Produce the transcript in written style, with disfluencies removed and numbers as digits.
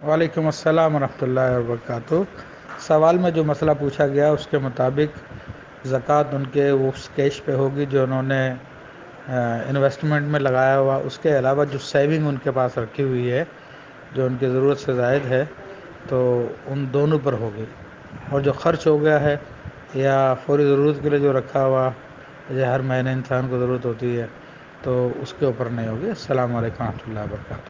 वालेकुम अस्सलाम रहमतुल्लाहि व बरकातुहू। सवाल में जो मसला पूछा गया उसके मुताबिक ज़कात उनके उस कैश पे होगी जो उन्होंने इन्वेस्टमेंट में लगाया हुआ, उसके अलावा जो सेविंग उनके पास रखी हुई है जो उनकी ज़रूरत से ज़ायद है, तो उन दोनों पर होगी। और जो ख़र्च हो गया है या फौरी ज़रूरत के लिए जो रखा हुआ, जो हर महीने इंसान को ज़रूरत होती है, तो उसके ऊपर नहीं होगी। अस्सलाम वालेकुम रहमतुल्लाहि व बरकातुहू।